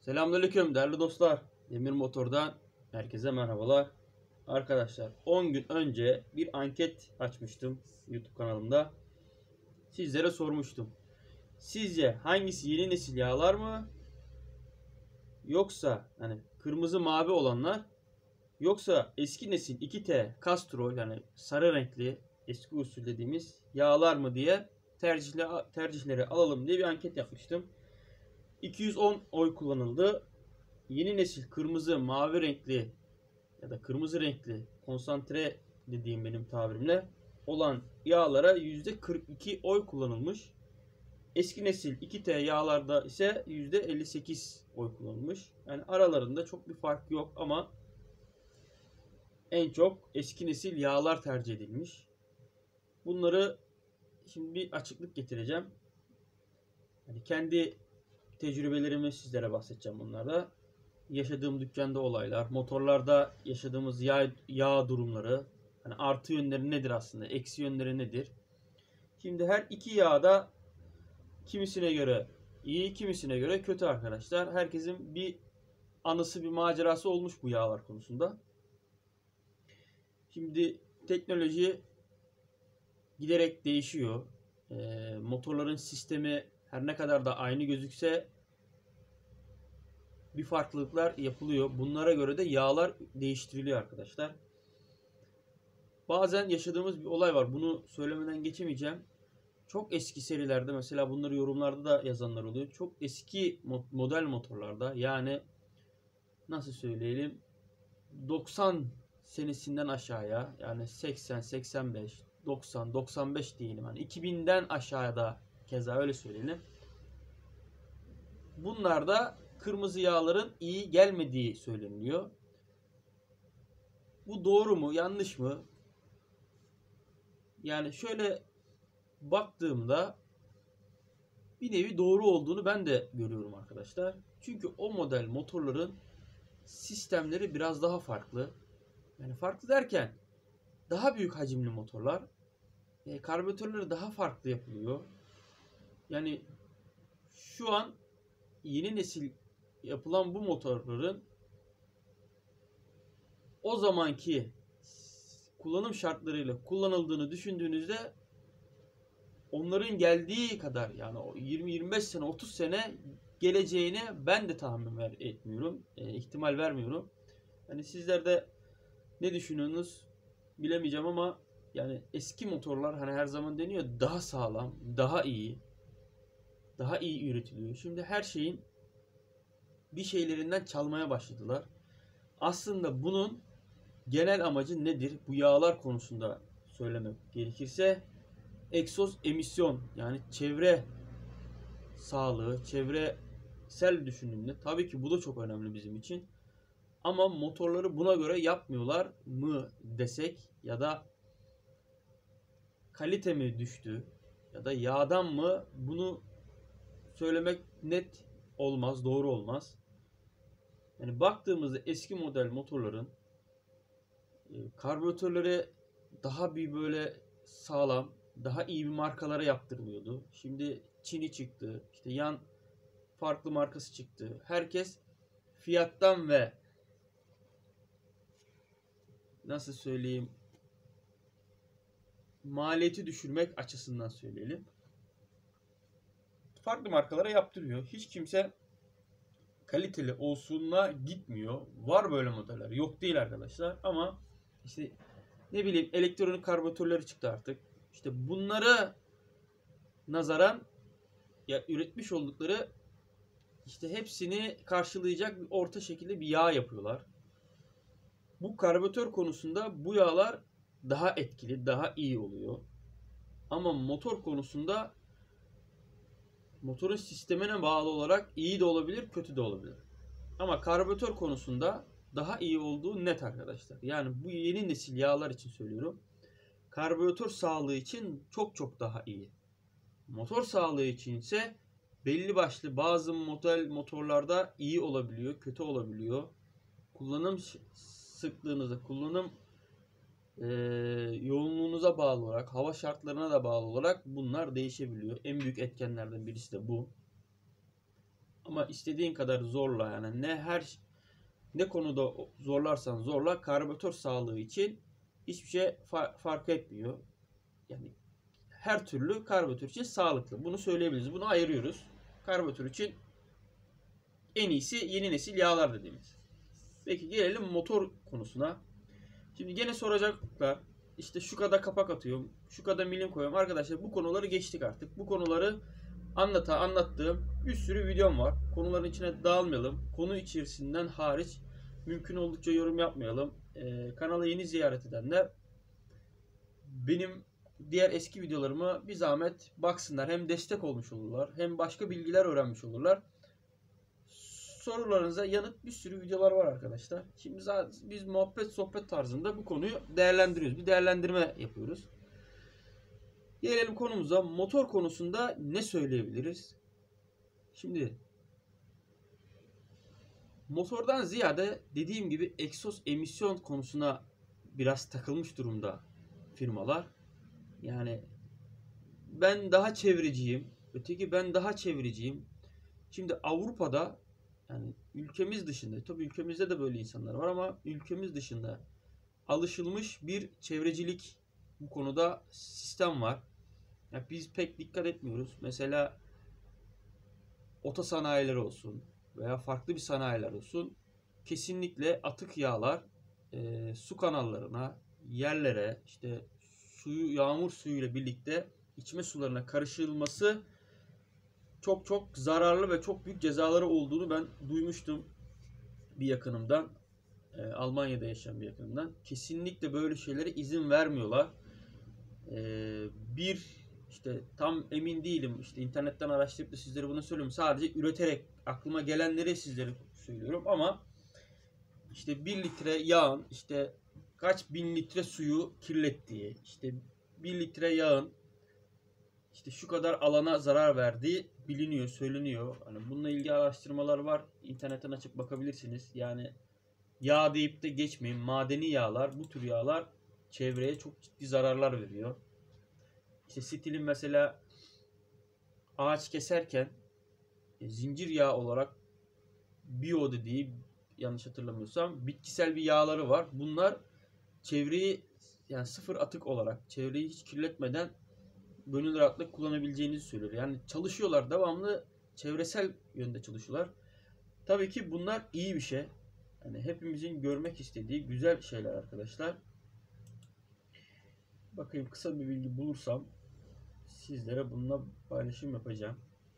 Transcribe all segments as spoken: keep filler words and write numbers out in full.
Selamünaleyküm değerli dostlar. Demir Motor'dan herkese merhabalar. Arkadaşlar on gün önce bir anket açmıştım YouTube kanalımda. Sizlere sormuştum. Sizce hangisi yeni nesil yağlar mı? Yoksa hani kırmızı mavi olanlar, yoksa eski nesil iki T Castrol, yani sarı renkli eski usul dediğimiz yağlar mı diye tercihle, tercihleri alalım diye bir anket yapmıştım. iki yüz on oy kullanıldı. Yeni nesil kırmızı mavi renkli ya da kırmızı renkli konsantre dediğim benim tabirimle olan yağlara yüzde kırk iki oy kullanılmış. Eski nesil iki T yağlarda ise yüzde elli sekiz oy kullanılmış. Yani aralarında çok bir fark yok ama en çok eski nesil yağlar tercih edilmiş. Bunları şimdi bir açıklık getireceğim. Yani kendi tecrübelerimi sizlere bahsedeceğim bunlarda. Yaşadığım dükkanda olaylar, motorlarda yaşadığımız yağ, yağ durumları, hani artı yönleri nedir aslında, eksi yönleri nedir? Şimdi her iki yağ da kimisine göre iyi, kimisine göre kötü arkadaşlar. Herkesin bir anısı, bir macerası olmuş bu yağlar konusunda. Şimdi teknoloji giderek değişiyor. Ee, motorların sistemi her ne kadar da aynı gözükse bir farklılıklar yapılıyor. Bunlara göre de yağlar değiştiriliyor arkadaşlar. Bazen yaşadığımız bir olay var. Bunu söylemeden geçemeyeceğim. Çok eski serilerde, mesela bunları yorumlarda da yazanlar oluyor. Çok eski model motorlarda, yani nasıl söyleyelim, doksan senesinden aşağıya, yani seksen, seksen beş, doksan, doksan beş diyelim. Hani iki binden aşağıda keza öyle söyleyelim. Bunlarda kırmızı yağların iyi gelmediği söyleniyor. Bu doğru mu, yanlış mı? Yani şöyle baktığımda bir nevi doğru olduğunu ben de görüyorum arkadaşlar. Çünkü o model motorların sistemleri biraz daha farklı. Yani farklı derken daha büyük hacimli motorlar. E, karbüratörleri daha farklı yapılıyor. Yani şu an yeni nesil yapılan bu motorların o zamanki kullanım şartlarıyla kullanıldığını düşündüğünüzde onların geldiği kadar, yani yirmi yirmi beş sene, otuz sene geleceğine ben de tahmin ver, etmiyorum. E, ihtimal vermiyorum. Yani sizler de ne düşünüyorsunuz bilemeyeceğim ama yani eski motorlar, hani her zaman deniyor, daha sağlam, daha iyi, daha iyi üretiliyor. Şimdi her şeyin bir şeylerinden çalmaya başladılar. Aslında bunun genel amacı nedir? Bu yağlar konusunda söylemek gerekirse egzoz emisyon, yani çevre sağlığı, çevresel düşündüğünde tabii ki bu da çok önemli bizim için. Ama motorları buna göre yapmıyorlar mı desek, ya da kalite mi düştü ya da yağdan mı, bunu söylemek net olmaz, doğru olmaz. Yani baktığımızda eski model motorların e, karbüratörleri daha bir böyle sağlam, daha iyi bir markalara yaptırılıyordu. Şimdi Çin'i çıktı, işte yan farklı markası çıktı. Herkes fiyattan ve nasıl söyleyeyim, maliyeti düşürmek açısından söyleyelim, farklı markalara yaptırıyor. Hiç kimse kaliteli olsunla gitmiyor. Var böyle modeller, yok değil arkadaşlar, ama işte ne bileyim elektronik karbüratörleri çıktı artık. İşte bunlara nazaran ya üretmiş oldukları, işte hepsini karşılayacak bir orta şekilde bir yağ yapıyorlar. Bu karbüratör konusunda bu yağlar daha etkili, daha iyi oluyor. Ama motor konusunda motorun sistemine bağlı olarak iyi de olabilir, kötü de olabilir. Ama karbüratör konusunda daha iyi olduğu net arkadaşlar. Yani bu yeni nesil yağlar için söylüyorum. Karbüratör sağlığı için çok çok daha iyi. Motor sağlığı için ise belli başlı bazı model motorlarda iyi olabiliyor, kötü olabiliyor. Kullanım sıklığınıza, kullanım e, yoğunluğunuza bağlı olarak, hava şartlarına da bağlı olarak bunlar değişebiliyor. En büyük etkenlerden birisi de bu. Ama istediğin kadar zorla, yani ne her ne konuda zorlarsan zorla, karbüratör sağlığı için hiçbir şey fa- fark etmiyor. Yani her türlü karbüratör için sağlıklı. Bunu söyleyebiliriz. Bunu ayırıyoruz. Karbüratör için en iyisi yeni nesil yağlar dediğimiz. Peki gelelim motor konusuna. Şimdi gene soracaklar. İşte şu kadar kapak atıyorum, şu kadar milim koyuyorum. Arkadaşlar bu konuları geçtik artık. Bu konuları anlata anlattığım bir sürü videom var. Konuların içine dağılmayalım. Konu içerisinden hariç mümkün oldukça yorum yapmayalım. Ee, kanala yeni ziyaret edenler benim diğer eski videolarımı bir zahmet baksınlar. Hem destek olmuş olurlar, hem başka bilgiler öğrenmiş olurlar. Sorularınıza yanıt bir sürü videolar var arkadaşlar. Şimdi zaten biz muhabbet sohbet tarzında bu konuyu değerlendiriyoruz. Bir değerlendirme yapıyoruz. Gelelim konumuza. Motor konusunda ne söyleyebiliriz? Şimdi motordan ziyade dediğim gibi egzoz emisyon konusuna biraz takılmış durumda firmalar. Yani ben daha çevreciyim. Öteki ben daha çevreciyim. Şimdi Avrupa'da, yani ülkemiz dışında, tabii ülkemizde de böyle insanlar var ama ülkemiz dışında alışılmış bir çevrecilik bu konuda sistem var. Yani biz pek dikkat etmiyoruz. Mesela otosanayiler olsun veya farklı bir sanayiler olsun, kesinlikle atık yağlar e, su kanallarına, yerlere, işte suyu, yağmur suyuyla birlikte içme sularına karışılması çok çok zararlı ve çok büyük cezaları olduğunu ben duymuştum bir yakınımdan. E, Almanya'da yaşayan bir yakınımdan. Kesinlikle böyle şeylere izin vermiyorlar. E, bir işte tam emin değilim. İşte internetten araştırıp da sizlere bunu söylüyorum. Sadece üreterek aklıma gelenleri sizlere söylüyorum ama işte bir litre yağın işte kaç bin litre suyu kirlettiği, işte bir litre yağın işte şu kadar alana zarar verdiği biliniyor, söyleniyor. Hani bununla ilgili araştırmalar var. İnternetten açıp bakabilirsiniz. Yani yağ deyip de geçmeyin. Madeni yağlar, bu tür yağlar çevreye çok ciddi zararlar veriyor. İşte stilin mesela ağaç keserken e, zincir yağı olarak biyo dediği, yanlış hatırlamıyorsam, bitkisel bir yağları var. Bunlar çevreyi, yani sıfır atık olarak çevreyi hiç kirletmeden gönül rahatlıkla kullanabileceğinizi söylüyor. Yani çalışıyorlar, devamlı çevresel yönde çalışıyorlar. Tabii ki bunlar iyi bir şey. Yani hepimizin görmek istediği güzel şeyler arkadaşlar. Bakayım, kısa bir bilgi bulursam sizlere bununla paylaşım yapacağım.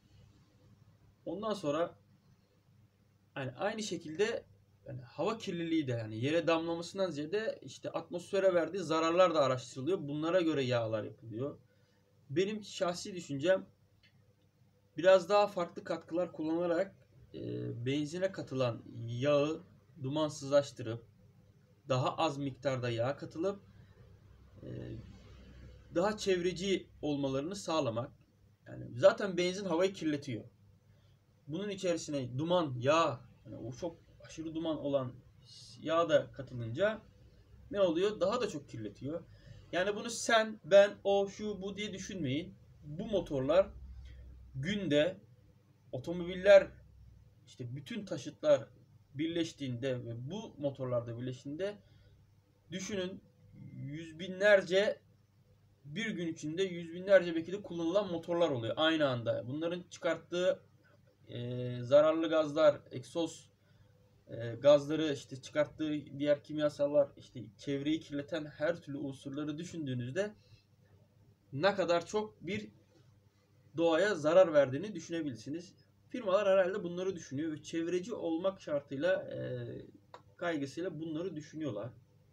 Ondan sonra yani aynı şekilde yani hava kirliliği de, yani yere damlamasından ziyade işte atmosfere verdiği zararlar da araştırılıyor. Bunlara göre yağlar yapılıyor. Benim şahsi düşüncem, biraz daha farklı katkılar kullanarak e, benzine katılan yağı dumansızlaştırıp daha az miktarda yağ katılıp e, daha çevreci olmalarını sağlamak. Yani zaten benzin havayı kirletiyor. Bunun içerisine duman, yağ, yani o çok aşırı duman olan yağ da katılınca ne oluyor? Daha da çok kirletiyor. Yani bunu sen, ben, o, şu, bu diye düşünmeyin. Bu motorlar günde, otomobiller, işte bütün taşıtlar birleştiğinde ve bu motorlarda birleştiğinde düşünün, yüz binlerce, bir gün içinde yüz binlerce belki de kullanılan motorlar oluyor aynı anda. Bunların çıkarttığı e, zararlı gazlar, egzoz e, gazları, işte çıkarttığı diğer kimyasallar, işte çevreyi kirleten her türlü unsurları düşündüğünüzde ne kadar çok bir doğaya zarar verdiğini düşünebilirsiniz. Firmalar herhalde bunları düşünüyor ve çevreci olmak şartıyla, e, kaygısıyla bunları düşünüyorlar.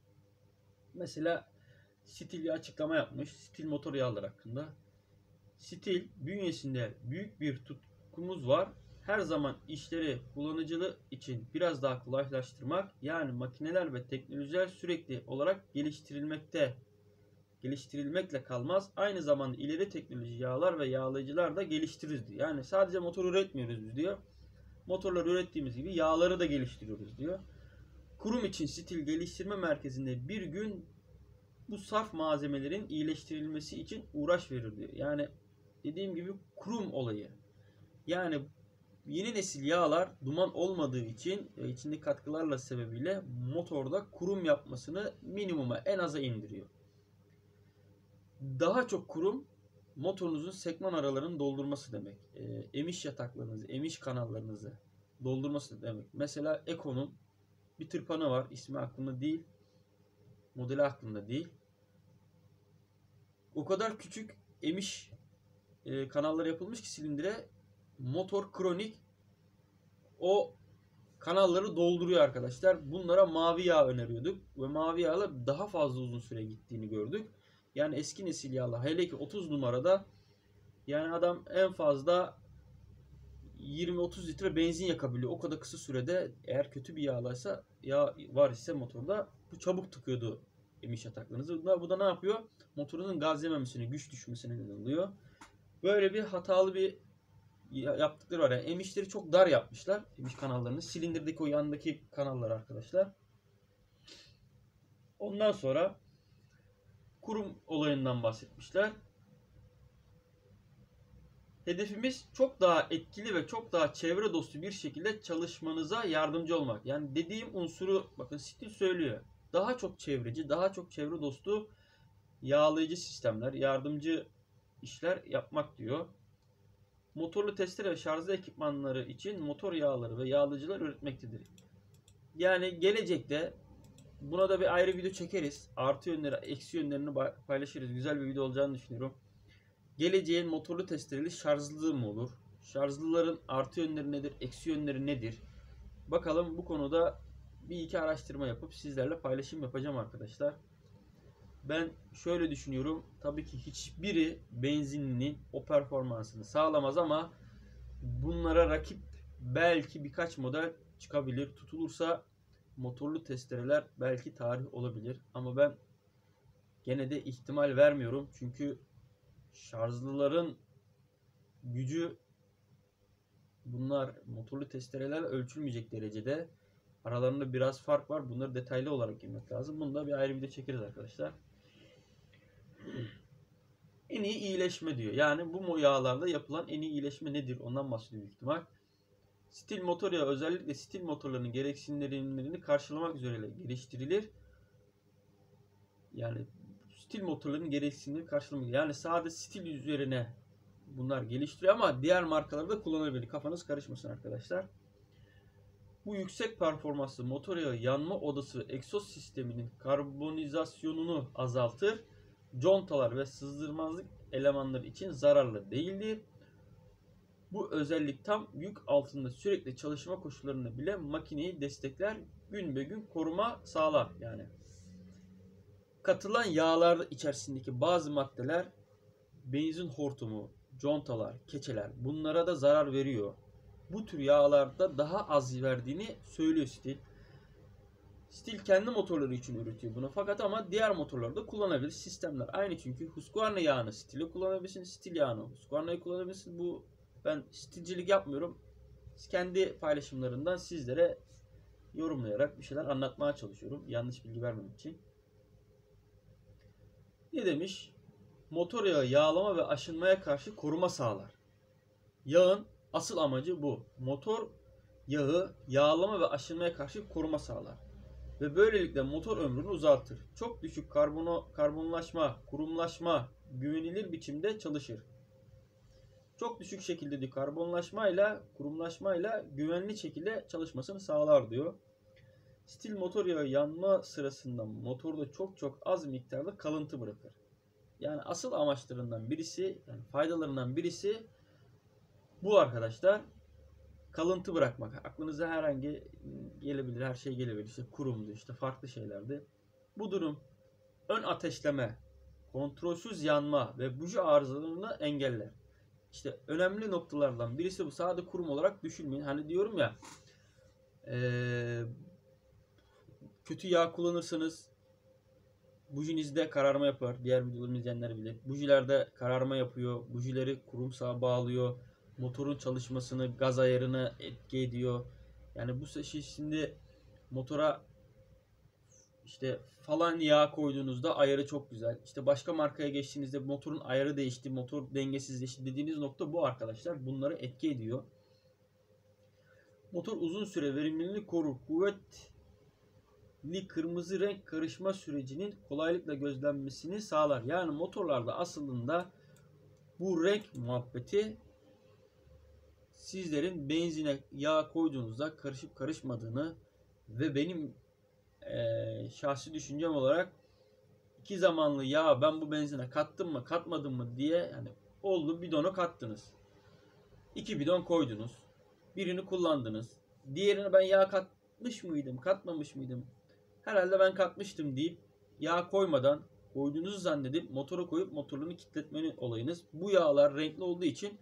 Mesela Stil bir açıklama yapmış. Stil motor yağları hakkında. Stil bünyesinde büyük bir tutkumuz var. Her zaman işleri kullanıcılı için biraz daha kolaylaştırmak, yani makineler ve teknolojiler sürekli olarak geliştirilmekte geliştirilmekle kalmaz. Aynı zamanda ileri teknoloji yağlar ve yağlayıcılar da geliştiririz diyor. Yani sadece motor üretmiyoruz biz diyor. Motorları ürettiğimiz gibi yağları da geliştiriyoruz diyor. Kurum için Stil Geliştirme Merkezi'nde bir gün bu saf malzemelerin iyileştirilmesi için uğraş verir diyor. Yani dediğim gibi kurum olayı. Yani yeni nesil yağlar duman olmadığı için e, içindeki katkılarla sebebiyle motorda kurum yapmasını minimuma, en aza indiriyor. Daha çok kurum motorunuzun sekman aralarını doldurması demek. E, emiş yataklarınızı, emiş kanallarınızı doldurması demek. Mesela Eko'nun bir tırpanı var. İsmi aklımda değil. Modeli aklımda değil. O kadar küçük emiş e, kanallar yapılmış ki silindire, motor kronik o kanalları dolduruyor arkadaşlar. Bunlara mavi yağ öneriyorduk ve mavi yağla daha fazla uzun süre gittiğini gördük. Yani eski nesil yağla, hele ki otuz numarada, yani adam en fazla yirmi otuz litre benzin yakabiliyor. O kadar kısa sürede, eğer kötü bir yağlaysa, yağ var ise motorda, bu çabuk tıkıyordu emiş yataklarınızı. Bu da ne yapıyor? Motorunun gaz yememesine, güç düşmesine neden oluyor. Böyle bir hatalı bir yaptıkları var. Yani emişleri çok dar yapmışlar. Emiş kanallarını. Silindirdeki o yandaki kanallar arkadaşlar. Ondan sonra kurum olayından bahsetmişler. Hedefimiz çok daha etkili ve çok daha çevre dostu bir şekilde çalışmanıza yardımcı olmak. Yani dediğim unsuru bakın Stil söylüyor. Daha çok çevreci, daha çok çevre dostu yağlayıcı sistemler, yardımcı işler yapmak diyor. Motorlu testere ve şarjlı ekipmanları için motor yağları ve yağlayıcılar üretmektedir. Yani gelecekte buna da bir ayrı video çekeriz. Artı yönleri, eksi yönlerini paylaşırız. Güzel bir video olacağını düşünüyorum. Geleceğin motorlu testereli şarjlı mı olur? Şarjlıların artı yönleri nedir? Eksi yönleri nedir? Bakalım, bu konuda bir iki araştırma yapıp sizlerle paylaşım yapacağım arkadaşlar. Ben şöyle düşünüyorum. Tabii ki hiçbiri benzinlinin o performansını sağlamaz ama bunlara rakip belki birkaç model çıkabilir. Tutulursa motorlu testereler belki tarih olabilir. Ama ben gene de ihtimal vermiyorum. Çünkü şarjlıların gücü, bunlar motorlu testereler ölçülmeyecek derecede. Aralarında biraz fark var. Bunları detaylı olarak girmek lazım. Bunu da bir ayrı video çekeriz arkadaşlar. En iyi iyileşme diyor. Yani bu yağlarla yapılan en iyi iyileşme nedir? Ondan bahsediyor büyük ihtimal. Stil motor yağı özellikle stil motorlarının gereksinimlerini karşılamak üzere geliştirilir. Yani stil motorlarının gereksinimlerini karşılamak. Yani sadece stil üzerine bunlar geliştiriyor ama diğer markaları da kullanabilir. Kafanız karışmasın arkadaşlar. Bu yüksek performanslı motor yağı yanma odası ve egzoz sisteminin karbonizasyonunu azaltır. Contalar ve sızdırmazlık elemanları için zararlı değildir. Bu özellik tam yük altında sürekli çalışma koşullarında bile makineyi destekler, gün be gün koruma sağlar. Yani katılan yağlar içerisindeki bazı maddeler, benzin hortumu, contalar, keçeler, bunlara da zarar veriyor. Bu tür yağlarda daha az verdiğini söylüyor Stil. Stil kendi motorları için üretiyor bunu. Fakat ama diğer motorlarda kullanabilir. Sistemler aynı çünkü. Husqvarna yağını Stil'e kullanabilirsin. Stil yağını Husqvarna'yı kullanabilirsin. Bu, ben stilcilik yapmıyorum. Kendi paylaşımlarından sizlere yorumlayarak bir şeyler anlatmaya çalışıyorum. Yanlış bilgi vermemek için. Ne demiş? Motor yağı yağlama ve aşınmaya karşı koruma sağlar. Yağın asıl amacı bu. Motor yağı yağlama ve aşınmaya karşı koruma sağlar. Ve böylelikle motor ömrünü uzaltır. Çok düşük karbono, karbonlaşma, kurumlaşma, güvenilir biçimde çalışır. Çok düşük şekilde diyor, karbonlaşmayla, kurumlaşmayla güvenli şekilde çalışmasını sağlar diyor. Stil motor yağı yanma sırasında motorda çok çok az miktarda kalıntı bırakır. Yani asıl amaçlarından birisi, yani faydalarından birisi bu arkadaşlar. Kalıntı bırakmak. Aklınıza herhangi gelebilir, her şey gelebilir. İşte kurumdu, işte farklı şeylerdi. Bu durum ön ateşleme, kontrolsüz yanma ve buji arızalarını engeller. İşte önemli noktalardan birisi bu. Sadece kurum olarak düşünmeyin. Hani diyorum ya, ee, kötü yağ kullanırsanız bujinizde kararma yapar. Diğer videolarımı izleyenler bilir. Bujilerde kararma yapıyor. Bujileri kurumsağa bağlıyor. Motorun çalışmasını, gaz ayarını etki ediyor. Yani bu şimdi motora işte falan yağ koyduğunuzda ayarı çok güzel. İşte başka markaya geçtiğinizde motorun ayarı değişti, motor dengesizleşti dediğiniz nokta bu arkadaşlar. Bunları etki ediyor. Motor uzun süre verimliliğini korur. Kuvvetli kırmızı renk karışma sürecinin kolaylıkla gözlenmesini sağlar. Yani motorlarda aslında bu renk muhabbeti sizlerin benzine yağ koyduğunuzda karışıp karışmadığını ve benim e, şahsi düşüncem olarak iki zamanlı yağ ben bu benzine kattım mı katmadım mı diye, yani oldu bidonu kattınız. İki bidon koydunuz. Birini kullandınız. Diğerine ben yağ katmış mıydım, katmamış mıydım? Herhalde ben katmıştım deyip yağ koymadan koyduğunuzu zannedip motora koyup motorunu kilitletmenin olayınız. Bu yağlar renkli olduğu için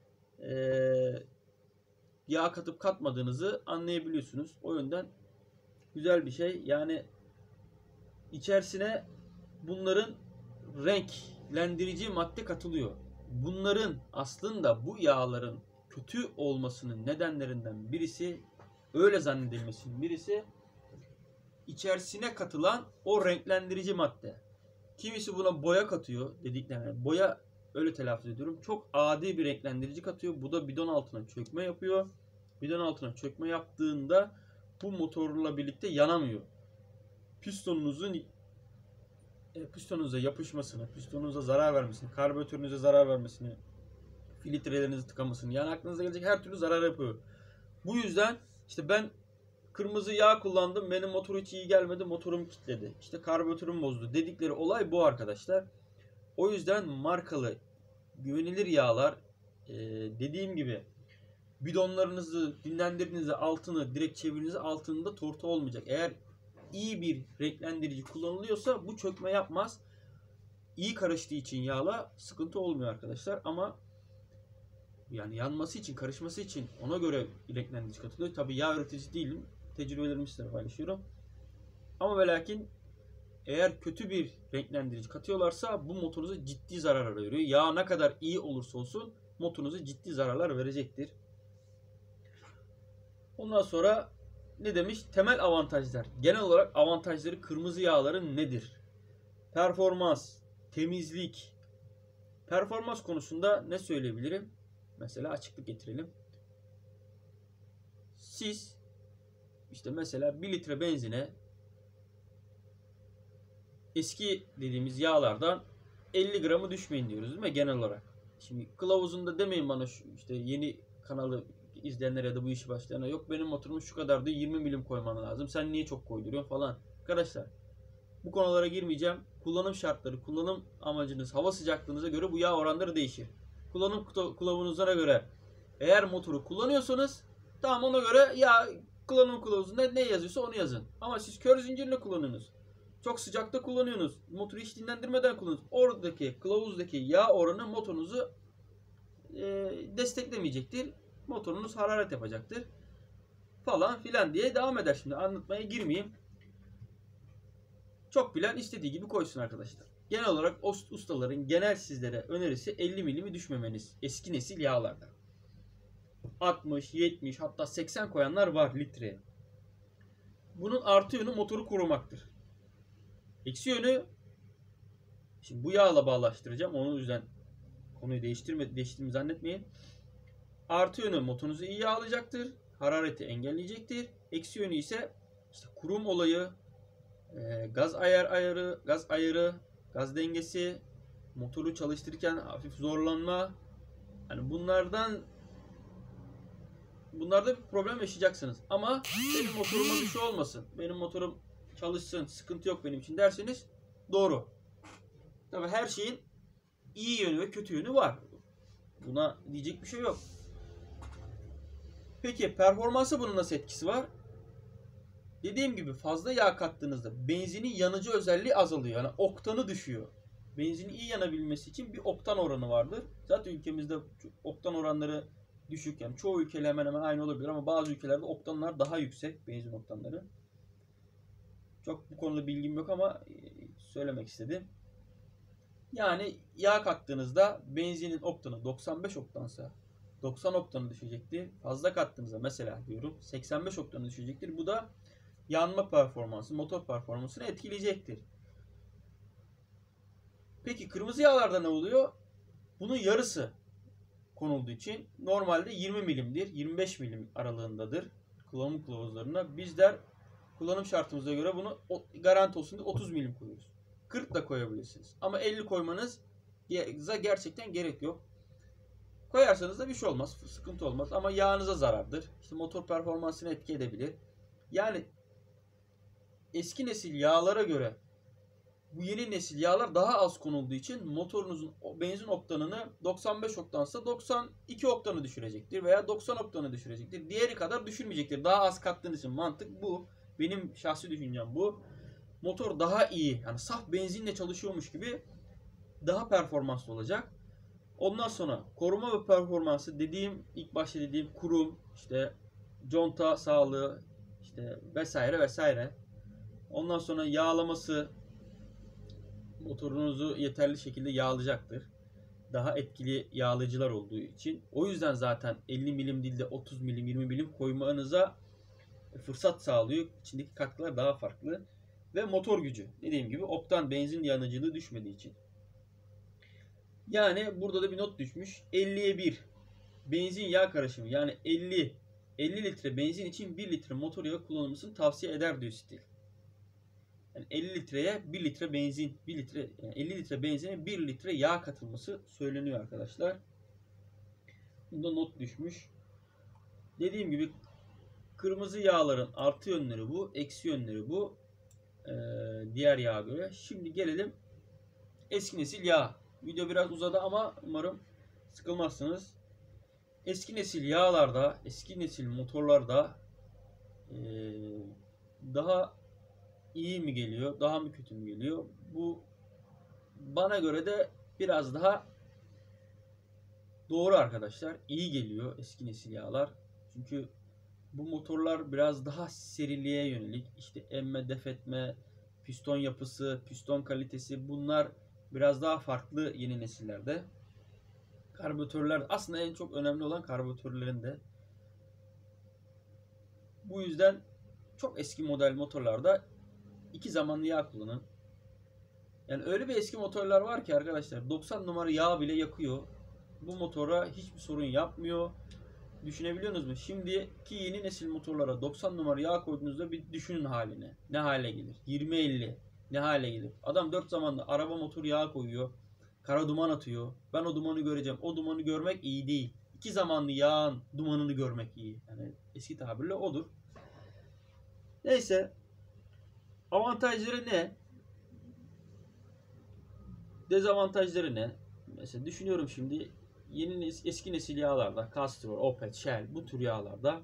ee, yağ katıp katmadığınızı anlayabiliyorsunuz. O yönden güzel bir şey. Yani içerisine bunların renklendirici madde katılıyor. Bunların aslında bu yağların kötü olmasının nedenlerinden birisi, öyle zannedilmesinin birisi içerisine katılan o renklendirici madde. Kimisi buna boya katıyor dediklerine. Boya, öyle telaffuz ediyorum. Çok adi bir renklendirici katıyor. Bu da bidon altına çökme yapıyor. Bidon altına çökme yaptığında bu motorla birlikte yanamıyor. Pistonunuzun e, pistonunuza yapışmasını, pistonunuza zarar vermesini, karbüratörünüze zarar vermesini, filtrelerinizi tıkamasını, yani aklınıza gelecek her türlü zarar yapıyor. Bu yüzden işte ben kırmızı yağ kullandım, benim motor hiç iyi gelmedi, motorum kilitledi, İşte karbüratörüm bozdu dedikleri olay bu arkadaşlar. O yüzden markalı güvenilir yağlar, e, dediğim gibi bidonlarınızı dinlendirdiğinizde altını direkt çevirdiğinizde altında tortu olmayacak. Eğer iyi bir renklendirici kullanılıyorsa bu çökme yapmaz. İyi karıştığı için yağla sıkıntı olmuyor arkadaşlar, ama yani yanması için, karışması için ona göre renklendirici katılıyor. Tabii yağ üreticisi değilim. Tecrübelerimi size paylaşıyorum. Ama ve lakin eğer kötü bir renklendirici katıyorlarsa bu motorunuza ciddi zarar veriyor. Yağ ne kadar iyi olursa olsun motorunuza ciddi zararlar verecektir. Ondan sonra ne demiş? Temel avantajlar. Genel olarak avantajları kırmızı yağların nedir? Performans, temizlik. Performans konusunda ne söyleyebilirim? Mesela açıklık getirelim. Siz işte mesela bir litre benzine eski dediğimiz yağlardan elli gramı düşmeyin diyoruz değil mi genel olarak? Şimdi kılavuzunda demeyin bana şu işte yeni kanalı izleyenler ya da bu işi başlayanlar, yok benim motorum şu kadardı, yirmi milim koyman lazım, sen niye çok koyduruyorsun falan. Arkadaşlar bu konulara girmeyeceğim. Kullanım şartları, kullanım amacınız, hava sıcaklığınıza göre bu yağ oranları değişir. Kullanım kılavuzuna göre eğer motoru kullanıyorsanız tamam, ona göre ya kullanım kılavuzunda ne yazıyorsa onu yazın. Ama siz kör zincirle kullanıyorsunuz. Çok sıcakta kullanıyorsunuz. Motoru hiç dinlendirmeden kullanıyorsunuz. Oradaki kılavuzdaki yağ oranı motorunuzu e, desteklemeyecektir. Motorunuz hararet yapacaktır. Falan filan diye devam eder. Şimdi anlatmaya girmeyeyim. Çok bilen istediği gibi koysun arkadaşlar. Genel olarak ustaların genel sizlere önerisi elli milimi düşmemeniz. Eski nesil yağlarda. altmış, yetmiş hatta seksen koyanlar var litreye. Bunun artı yönü motoru korumaktır. Eksi yönü, şimdi bu yağla bağlaştıracağım. Onun yüzden konuyu değiştirme, değiştirdiğimi zannetmeyin. Artı yönü motorunuzu iyi yağlayacaktır. Harareti engelleyecektir. Eksi yönü ise işte kurum olayı, e, gaz ayar ayarı, gaz ayarı, gaz dengesi, motoru çalıştırırken hafif zorlanma. Yani bunlardan bunlarda bir problem yaşayacaksınız. Ama benim motoruma bir şey olmasın, benim motorum çalışsın, sıkıntı yok benim için derseniz doğru. Tabii her şeyin iyi yönü ve kötü yönü var. Buna diyecek bir şey yok. Peki performansa bunun nasıl etkisi var? Dediğim gibi fazla yağ kattığınızda benzinin yanıcı özelliği azalıyor. Yani oktanı düşüyor. Benzinin iyi yanabilmesi için bir oktan oranı vardır. Zaten ülkemizde oktan oranları düşük. Yani çoğu ülkeyle hemen hemen aynı olabilir ama bazı ülkelerde oktanlar daha yüksek. Benzin oktanları. Çok bu konuda bilgim yok ama söylemek istedim. Yani yağ kattığınızda benzinin oktanı doksan beş oktansa doksan oktanı düşecektir. Fazla kattığınızda mesela diyorum seksen beş oktanı düşecektir. Bu da yanma performansı, motor performansını etkileyecektir. Peki kırmızı yağlarda ne oluyor? Bunun yarısı konulduğu için normalde yirmi milimdir, yirmi beş milim aralığındadır. kullanım kılavuzlarına. Bizler kullanım şartımıza göre bunu garanti olsun diye otuz milim koyuyoruz. kırk da koyabilirsiniz. Ama elli koymanız gerçekten gerek yok. Koyarsanız da bir şey olmaz. Sıkıntı olmaz. Ama yağınıza zarardır. İşte motor performansını etki edebilir. Yani eski nesil yağlara göre bu yeni nesil yağlar daha az konulduğu için motorunuzun benzin oktanını doksan beş oktansa doksan iki oktanı düşürecektir veya doksan oktanı düşürecektir. Diğeri kadar düşürmeyecektir. Daha az kattığınız için mantık bu. Benim şahsi düşüncem bu. Motor daha iyi, yani saf benzinle çalışıyormuş gibi daha performanslı olacak. Ondan sonra koruma ve performansı dediğim, ilk başta dediğim kurum, işte conta sağlığı, işte vesaire vesaire. Ondan sonra yağlaması, motorunuzu yeterli şekilde yağlayacaktır. Daha etkili yağlayıcılar olduğu için. O yüzden zaten elli milim değil de otuz milim, yirmi milim koymanıza fırsat sağlıyor. İçindeki katkılar daha farklı. Ve motor gücü. Dediğim gibi oktan benzin yanıcılığı düşmediği için. Yani burada da bir not düşmüş. elliye bir benzin yağ karışımı. Yani elli elli litre benzin için bir litre motor yağı kullanılmasını tavsiye eder diyor stil. Yani elli litreye bir litre benzin, bir litre yani elli litre benzine bir litre yağ katılması söyleniyor arkadaşlar. Bunda not düşmüş. Dediğim gibi kırmızı yağların artı yönleri bu, eksi yönleri bu. Ee, diğer yağa göre. Şimdi gelelim eski nesil yağ. Video biraz uzadı ama umarım sıkılmazsınız. Eski nesil yağlarda, eski nesil motorlarda ee, daha iyi mi geliyor, daha mı kötü mü geliyor? Bu bana göre de biraz daha doğru arkadaşlar. İyi geliyor eski nesil yağlar. Çünkü bu motorlar biraz daha seriliğe yönelik. İşte emme, def etme, piston yapısı, piston kalitesi, bunlar biraz daha farklı yeni nesillerde. Karbüratörler aslında en çok önemli olan karbüratörlerin de. Bu yüzden çok eski model motorlarda iki zamanlı yağ kullanın. Yani öyle bir eski motorlar var ki arkadaşlar doksan numara yağ bile yakıyor. Bu motora hiçbir sorun yapmıyor. Düşünebiliyorsunuz mu? Şimdiki yeni nesil motorlara doksan numara yağ koyduğunuzda bir düşünün halini. Ne hale gelir? yirmi elli ne hale gelir? Adam dört zamanlı araba motor yağı koyuyor. Kara duman atıyor. Ben o dumanı göreceğim. O dumanı görmek iyi değil. İki zamanlı yağın dumanını görmek iyi. Yani eski tabirle odur. Neyse. Avantajları ne? Dezavantajları ne? Mesela düşünüyorum şimdi yeni nesil, eski nesil yağlarda Castrol, Opet, Shell bu tür yağlarda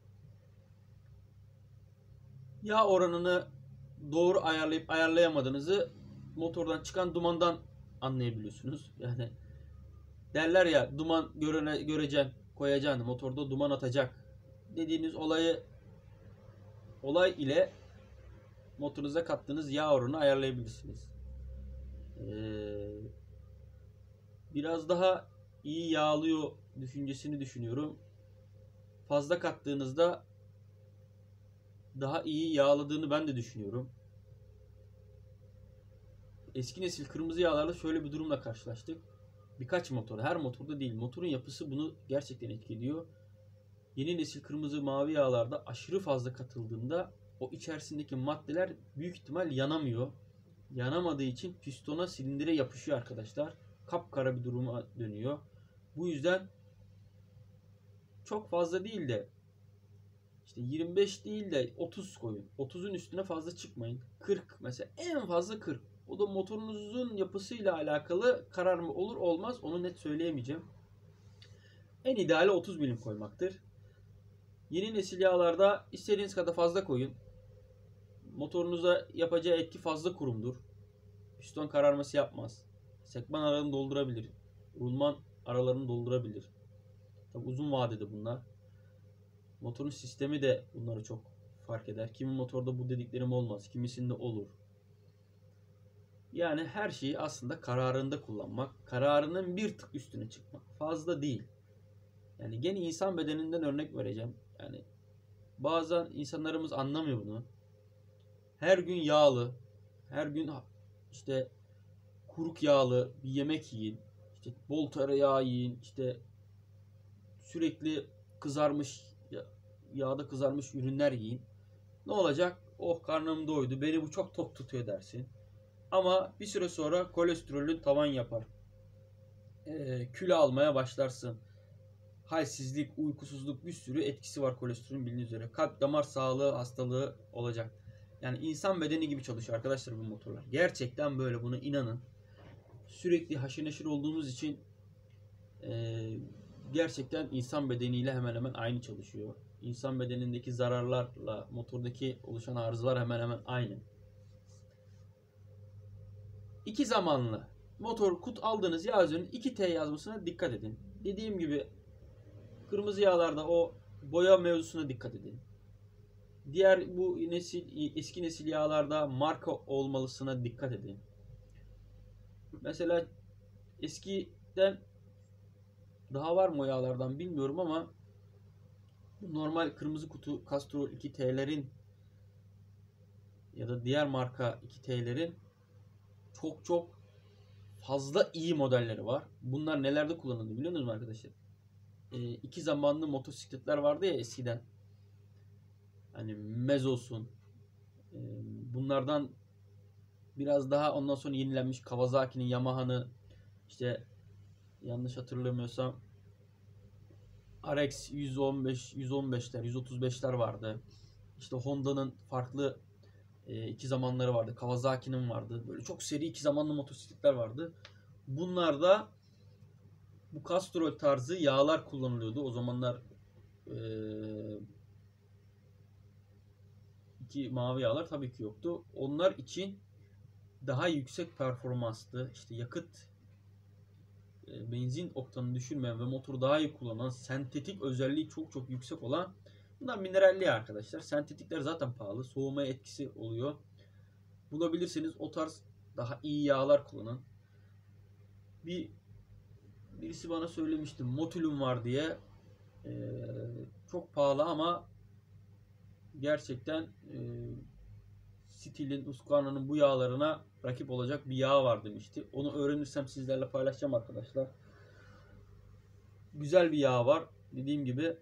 yağ oranını doğru ayarlayıp ayarlayamadığınızı motordan çıkan dumandan anlayabiliyorsunuz. Yani derler ya duman görene, göreceksin, koyacaksın, motorda duman atacak dediğiniz olayı olay ile motorunuza kattığınız yağ oranını ayarlayabilirsiniz. Ee, biraz daha iyi yağlıyor düşüncesini düşünüyorum. Fazla kattığınızda daha iyi yağladığını ben de düşünüyorum. Eski nesil kırmızı yağlarla şöyle bir durumla karşılaştık. Birkaç motor, her motorda değil. Motorun yapısı bunu gerçekten etkiliyor. Yeni nesil kırmızı mavi yağlarda aşırı fazla katıldığında o içerisindeki maddeler büyük ihtimal yanamıyor. Yanamadığı için pistona, silindire yapışıyor arkadaşlar. Kapkara bir duruma dönüyor. Bu yüzden çok fazla değil de işte yirmi beş değil de otuz koyun. otuzun üstüne fazla çıkmayın. kırk mesela, en fazla kırk. O da motorunuzun yapısıyla alakalı, karar mı olur olmaz onu net söyleyemeyeceğim. En ideali otuz milim koymaktır. Yeni nesil yağlarda istediğiniz kadar fazla koyun. Motorunuza yapacağı etki fazla kurumdur. Piston kararması yapmaz. Sekman aralarını doldurabilir. Rulman aralarını doldurabilir. Tabi uzun vadede bunlar. Motorun sistemi de bunları çok fark eder. Kimi motorda bu dediklerim olmaz. Kimisinde olur. Yani her şeyi aslında kararında kullanmak. Kararının bir tık üstüne çıkmak. Fazla değil. Yani gene insan bedeninden örnek vereceğim. Yani bazen insanlarımız anlamıyor bunu. Her gün yağlı, her gün işte kuruk yağlı bir yemek yiyin. İşte bol tereyağı yiyin. İşte sürekli kızarmış yağda kızarmış ürünler yiyin. Ne olacak? Oh, karnım doydu, beni bu çok tok tutuyor dersin. Ama bir süre sonra kolesterolün tavan yapar. Ee, kilo almaya başlarsın. Halsizlik, uykusuzluk, bir sürü etkisi var kolesterolün, bildiğiniz üzere. Kalp damar sağlığı hastalığı olacak. Yani insan bedeni gibi çalışıyor arkadaşlar bu motorlar. Gerçekten böyle, buna inanın. Sürekli haşır neşir olduğumuz için e, gerçekten insan bedeniyle hemen hemen aynı çalışıyor. İnsan bedenindeki zararlarla motordaki oluşan arızalar hemen hemen aynı. İki zamanlı motor kut aldığınız yağ üzerine iki T yazmasına dikkat edin. Dediğim gibi kırmızı yağlarda o boya mevzusuna dikkat edin. Diğer bu nesil, eski nesil yağlarda marka olmalısına dikkat edin. Mesela eskiden daha var mı o yağlardan bilmiyorum ama normal kırmızı kutu Castrol iki T'lerin ya da diğer marka iki T'lerin çok çok fazla iyi modelleri var. Bunlar nelerde kullanıldı biliyor musunuz arkadaşlar? E, iki zamanlı motosikletler vardı ya eskiden. Hani Mezos'un, e, bunlardan biraz daha ondan sonra yenilenmiş Kawasaki'nin, Yamaha'nın, işte yanlış hatırlamıyorsam R X yüz on beş, yüz on beşler, yüz otuz beşler vardı. İşte Honda'nın farklı e, iki zamanları vardı. Kawasaki'nin vardı. Böyle çok seri iki zamanlı motosikletler vardı. Bunlarda bu Castrol tarzı yağlar kullanılıyordu. O zamanlar e, iki mavi yağlar tabii ki yoktu. Onlar için daha yüksek performanslı, işte yakıt e, benzin oktanını düşürmeyen ve motoru daha iyi kullanan, sentetik özelliği çok çok yüksek olan, bunlar mineralli arkadaşlar. Sentetikler zaten pahalı. Soğumaya etkisi oluyor. Bulabilirseniz o tarz daha iyi yağlar kullanın. Bir birisi bana söylemişti, Motulum var diye. Ee, çok pahalı ama gerçekten e, Stil'in, Husqvarna'nın bu yağlarına rakip olacak bir yağ var demişti. Onu öğrenirsem sizlerle paylaşacağım arkadaşlar. Güzel bir yağ var. Dediğim gibi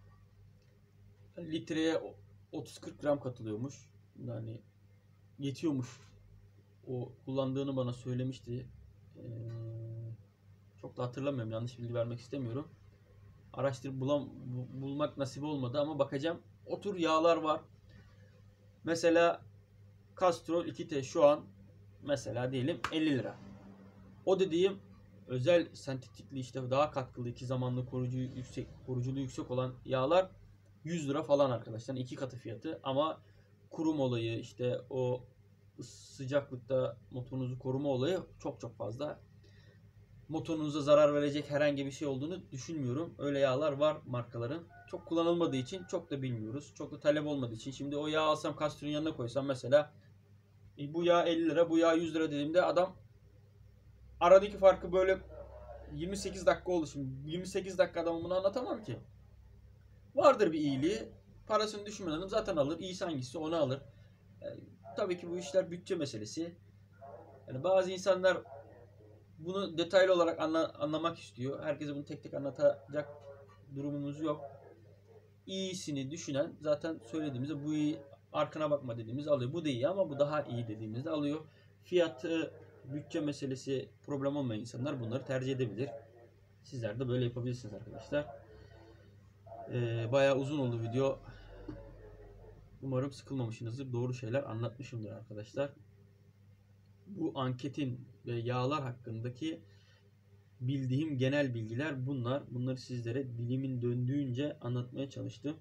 litreye otuz kırk gram katılıyormuş. Yani yetiyormuş. O kullandığını bana söylemişti. Ee, çok da hatırlamıyorum. Yanlış bilgi vermek istemiyorum. Araştırıp bulam, bulmak nasip olmadı ama bakacağım. O tür yağlar var. Mesela Castrol iki T şu an mesela diyelim elli lira. O dediğim özel sentetikli, işte daha katkılı, iki zamanlı koruyucu yüksek, koruyuculuğu yüksek olan yağlar yüz lira falan arkadaşlar. iki katı fiyatı ama kurum olayı, işte o sıcaklıkta motorunuzu koruma olayı çok çok fazla. Motorunuza zarar verecek herhangi bir şey olduğunu düşünmüyorum. Öyle yağlar var markaların. Çok kullanılmadığı için çok da bilmiyoruz. Çok da talep olmadığı için. Şimdi o yağ alsam Castrol'ün yanına koysam mesela, e, bu yağ elli lira, bu yağ yüz lira dediğimde adam, aradaki farkı böyle yirmi sekiz dakika oldu şimdi. yirmi sekiz dakika adamı bunu anlatamam ki. Vardır bir iyiliği. Parasını düşünmeden adam zaten alır. İyisi hangisi onu alır. Yani, tabii ki bu işler bütçe meselesi. Yani bazı insanlar bunu detaylı olarak anla, anlamak istiyor. Herkese bunu tek tek anlatacak durumumuz yok. İyisini düşünen zaten söylediğimizde bu iyi, arkana bakma dediğimizde alıyor. Bu da iyi ama bu daha iyi dediğimizde alıyor. Fiyatı, bütçe meselesi problem olmayan insanlar bunları tercih edebilir. Sizler de böyle yapabilirsiniz arkadaşlar. Ee, bayağı uzun oldu video. Umarım sıkılmamışsınızdır. Doğru şeyler anlatmışımdır arkadaşlar. Bu anketin ve yağlar hakkındaki bildiğim genel bilgiler bunlar. Bunları sizlere dilimin döndüğünce anlatmaya çalıştım.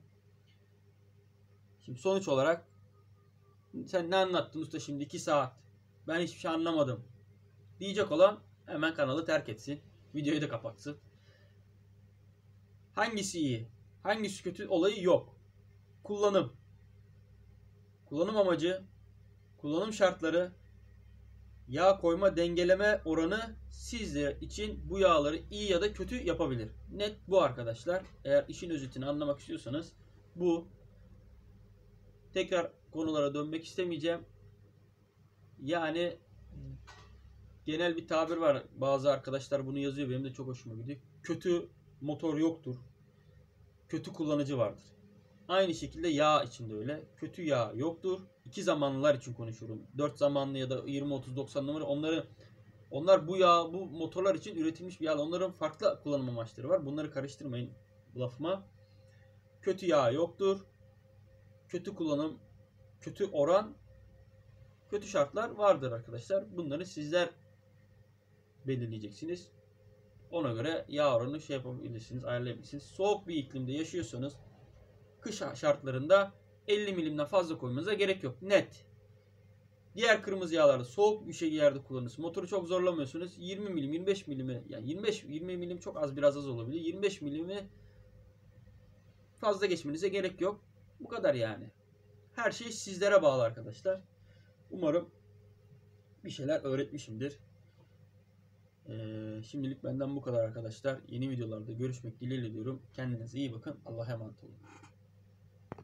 Şimdi sonuç olarak sen ne anlattın usta şimdi iki saat? Ben hiçbir şey anlamadım diyecek olan hemen kanalı terk etsin. Videoyu da kapatsın. Hangisi iyi? Hangisi kötü olayı yok. Kullanım. Kullanım amacı, kullanım şartları, yağ koyma dengeleme oranı sizler için bu yağları iyi ya da kötü yapabilir. Net bu arkadaşlar. Eğer işin özetini anlamak istiyorsanız bu. Tekrar konulara dönmek istemeyeceğim. Yani genel bir tabir var. Bazı arkadaşlar bunu yazıyor. Benim de çok hoşuma gidiyor. Kötü motor yoktur. Kötü kullanıcı vardır. Aynı şekilde yağ için de öyle. Kötü yağ yoktur. İki zamanlılar için konuşuyorum. dört zamanlı ya da yirmi otuz doksan numara, onları onlar bu yağ bu motorlar için üretilmiş bir yağ. Onların farklı kullanım amaçları var. Bunları karıştırmayın lafıma. Kötü yağ yoktur. Kötü kullanım, kötü oran, kötü şartlar vardır arkadaşlar. Bunları sizler belirleyeceksiniz. Ona göre yağ oranını şey yapabilirsiniz, ayarlayabilirsiniz. Soğuk bir iklimde yaşıyorsanız kış şartlarında elli milimden fazla koymanıza gerek yok. Net. Diğer kırmızı yağlarda soğuk bir şey yerde kullanırsınız. Motoru çok zorlamıyorsunuz. yirmi milim, yirmi beş milimi, yani yirmi beş yirmi milim çok az, biraz az olabilir. yirmi beş milimi fazla geçmenize gerek yok. Bu kadar yani. Her şey sizlere bağlı arkadaşlar. Umarım bir şeyler öğretmişimdir. Ee, şimdilik benden bu kadar arkadaşlar. Yeni videolarda görüşmek dileğiyle diyorum. Kendinize iyi bakın. Allah'a emanet olun.